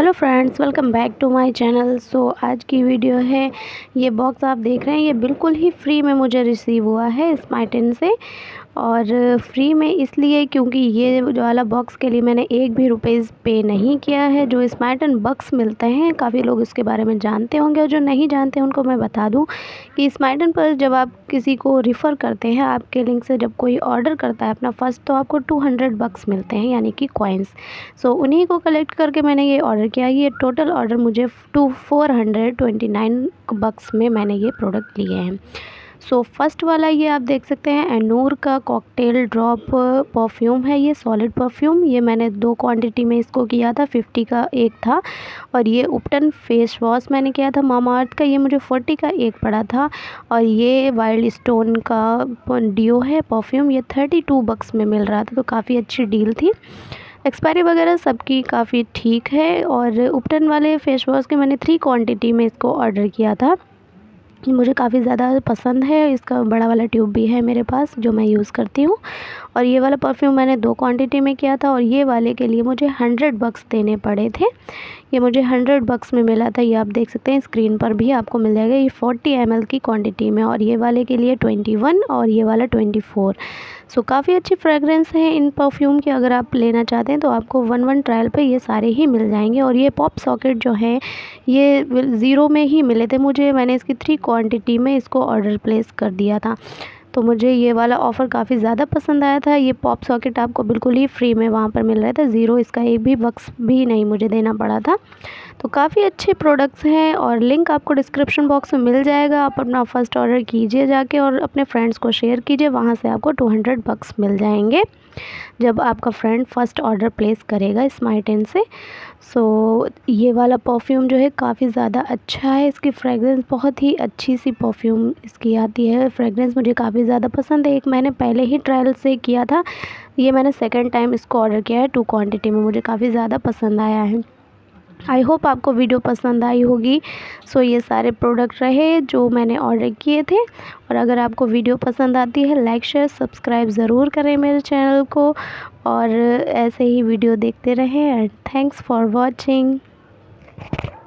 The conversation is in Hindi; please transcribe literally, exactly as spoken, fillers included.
Hello friends, welcome back to my channel. So आज की वीडियो है, ये बॉक्स आप देख रहे हैं ये बिल्कुल ही फ्री में मुझे रिसीव हुआ है स्मार्टन से। और फ्री में इसलिए क्योंकि ये वाला बॉक्स के लिए मैंने एक भी रुपीज़ पे नहीं किया है। जो स्मार्टन बॉक्स मिलते हैं काफ़ी लोग इसके बारे में जानते होंगे, और जो नहीं जानते उनको मैं बता दूं कि स्मार्टन पर जब आप किसी को रिफ़र करते हैं, आपके लिंक से जब कोई ऑर्डर करता है अपना फर्स्ट, तो आपको टू हंड्रेड बक्स मिलते हैं, यानी कि कॉइन्स। सो उन्हीं को कलेक्ट करके मैंने ये ऑर्डर किया। ये टोटल ऑर्डर मुझे two four hundred twenty nine bucks में मैंने ये प्रोडक्ट लिए हैं। सो so, फर्स्ट वाला ये आप देख सकते हैं एनूर का कॉकटेल ड्रॉप परफ्यूम है। ये सॉलिड परफ्यूम, ये मैंने दो क्वांटिटी में इसको किया था, फिफ्टी का एक था। और ये उपटन फेस वॉश मैंने किया था मामा अर्थ का, ये मुझे फोर्टी का एक पड़ा था। और ये वाइल्ड स्टोन का डियो है परफ्यूम, ये थर्टी टू बक्स में मिल रहा था, तो काफ़ी अच्छी डील थी। एक्सपायरी वगैरह सबकी काफ़ी ठीक है। और उपटन वाले फेस वॉश के मैंने थ्री क्वांटिटी में इसको ऑर्डर किया था। मुझे काफ़ी ज़्यादा पसंद है, इसका बड़ा वाला ट्यूब भी है मेरे पास जो मैं यूज़ करती हूँ। और ये वाला परफ्यूम मैंने दो क्वांटिटी में किया था, और ये वाले के लिए मुझे हंड्रेड बक्स देने पड़े थे। ये मुझे हंड्रेड बक्स में मिला था, ये आप देख सकते हैं स्क्रीन पर भी आपको मिल जाएगा। ये फोर्टी एम एल की क्वांटिटी में, और ये वाले के लिए ट्वेंटी वन और ये वाला ट्वेंटी फोर। सो काफ़ी अच्छी फ्रेगरेंस है इन परफ्यूम की। अगर आप लेना चाहते हैं तो आपको वन वन ट्रायल पे ये सारे ही मिल जाएंगे। और ये पॉप सॉकेट जो है ये ज़ीरो में ही मिले थे मुझे, मैंने इसकी थ्री क्वांटिटी में इसको ऑर्डर प्लेस कर दिया था, तो मुझे ये वाला ऑफ़र काफ़ी ज़्यादा पसंद आया था। ये पॉप सॉकेट आपको बिल्कुल ही फ्री में वहाँ पर मिल रहा था, ज़ीरो इसका एक भी बक्स भी नहीं मुझे देना पड़ा था। तो काफ़ी अच्छे प्रोडक्ट्स हैं, और लिंक आपको डिस्क्रिप्शन बॉक्स में मिल जाएगा। आप अपना फ़र्स्ट ऑर्डर कीजिए जाके, और अपने फ्रेंड्स को शेयर कीजिए, वहाँ से आपको टू हंड्रेड बक्स मिल जाएंगे जब आपका फ्रेंड फ़र्स्ट ऑर्डर प्लेस करेगा स्मार्टन से। सो so, ये वाला परफ्यूम जो है काफ़ी ज़्यादा अच्छा है, इसकी फ्रेगरेंस बहुत ही अच्छी सी परफ्यूम इसकी आती है। फ्रेगरेंस मुझे काफ़ी ज़्यादा पसंद है। एक मैंने पहले ही ट्रायल से किया था, ये मैंने सेकंड टाइम इसको ऑर्डर किया है टू क्वांटिटी में, मुझे काफ़ी ज़्यादा पसंद आया है। आई होप आपको वीडियो पसंद आई होगी। सो so, ये सारे प्रोडक्ट रहे जो मैंने ऑर्डर किए थे। और अगर आपको वीडियो पसंद आती है, लाइक शेयर सब्सक्राइब ज़रूर करें मेरे चैनल को, और ऐसे ही वीडियो देखते रहें। And thanks for watching.